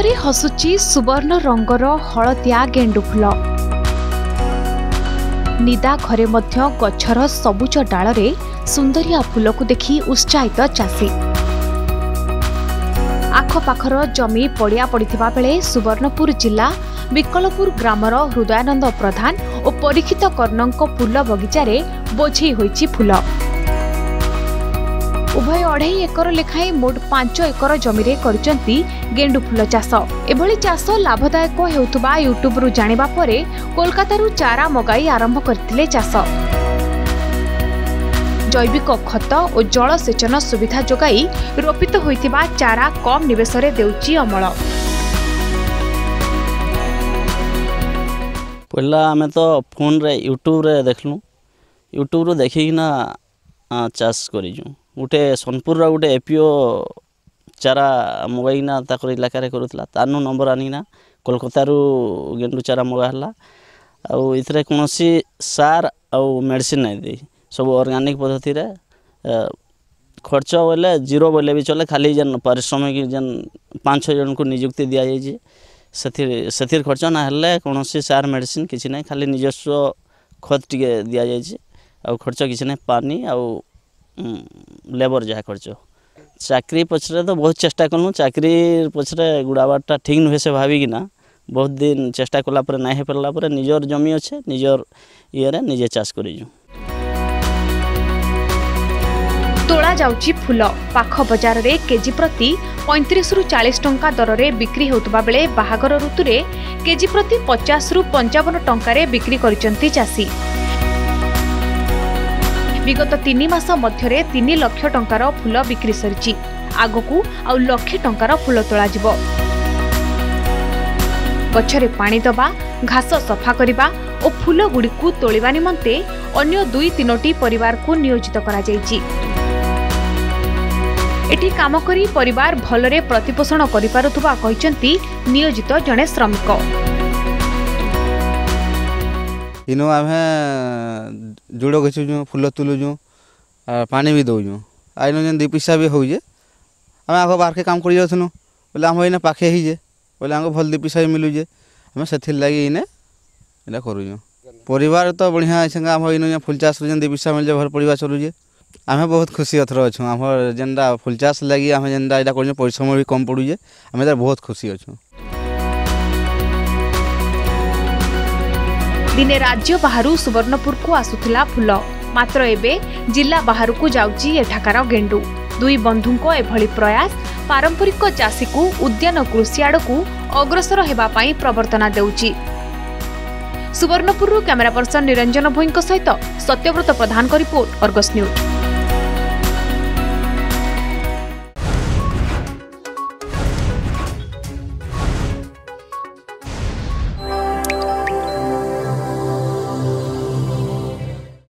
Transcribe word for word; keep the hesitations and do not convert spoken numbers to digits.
फुलरे हसुची सुवर्ण रंगर हलदिया गेंडु फुल। निदा घरे मध्य गछर सबुज डालरे सुंदरिया फुल को देखि उत्साहित चाषी। आखपाखर जमी पड़िया पड़िथिबा बेले सुवर्णपुर जिला विकलपुर ग्रामर हृदयानंद प्रधान और परीक्षित कर्णंक फुल बगिचारे बोझेई होईछि फुल। उभय अढ़ाई एकर लेखाएं मोट पांच एकर जमीरे करिसंती गेंडु फुल चाष। एभली चाष लाभदायक हेउतबा यूट्यूब रु जानिबा परे कोलकाता चारा मगाई आरंभ करथिले चाष। जैविक खत और जलसेचन सुविधा जोगाई रोपित होइतिबा चारा कम निवेश रे देउची अमल। पहला आमे तो फोन रे यूट्यूब रे देखलु। यूट्यूब रो देखिना चाष करिजु। गोटे सोनपुर गोटे एपीओ चारा मगाईना ताकर इलाका करूला तानु नंबर आनीना कोलकाता गेंडु चारा मगाला। आउ इथरे कोनोसी सार आउ मेडिसिन नहीं दे सब ऑर्गेनिक पद्धति रे खर्च बोले जीरो बोले भी चले। खाली जन पारिश्रमिक जन पाँच छः जन को नियुक्ति दिया जाए से से खर्च ना हेल्ले कोनोसी सार मेडिसिन किसी नहीं। खाली निजस्व खत टिके दिया जाए आउ खर्च किसी नहीं। पानी आउ लेबर जहाँ खर्च। चाकरी पछरे तो बहुत चेष्टा कलु। चाकरी पछरे गुड़ाबाटा ठीक नुहे से भाविकिना बहुत दिन चेष्टा कला पर नहीं पारा पर निजर जमी अच्छे निजर ये निजे चाष करिजु। तोला जाउची फुल पाख बजार रे केजी प्रति पैंतीस रु चालीस टंका दर रे बिक्री होतबा बेले बाहागर ऋतु रे केजी प्रति पचास रु पंचावन टंका रे बिक्री करिसंती चासी। विगत तीन मास मध्य तीन लाख टंकार फुल बिक्री सरी। आगकू आउ लक्षे टंकार फुल तोला जिवो। गछरे पानी दबा घास सफा करिबा और फुल गुडी को तोलिबा निमंते अन्य दुई तीनोटी परिवार को नियोजित करा जायछि। एठी काम करी परिवार भलरे प्रतिपोषण करि पारुथबा कहिसंती नियोजित जणे श्रमिक। इनो आमे जुड़ गछुँ फुल तुलुँ पानी भी दौचुँ आईन जेन दी पैसा भी हो आम आग बाहर काम कर जाऊँ बोले आम इने पाखे ही बोले आम भल दी पैसा भी मिलूजे आम से लगे इने इना करूँ। परिवार तो बढ़िया अच्छे आम इन फुल चाष दी पैसा मिल भर परिवार चलुजे। आम बहुत खुशी अथर अच्छुँ आम जेनटा फुल चाष लगी आम जेनटा यहाँ कर परिश्रम भी कम पड़ुजे आम बहुत खुशी अच्छुँ। दिने राज्य बाहरु सुवर्णपुर को आसुथिला फुल मात्र एबे जिला बाहरु को जाउची एठाकार गेंडु। दुई बंधुको एभली प्रयास पारंपरिक चाषी को उद्यान कृषि आड़कू अग्रसर हेबा पाई प्रवर्तना देउची। सुवर्णपुर कैमरा पर्सन निरंजन भोईଙ୍କ सहित सत्यव्रत प्रधान को रिपोर्ट अर्गस न्यूज।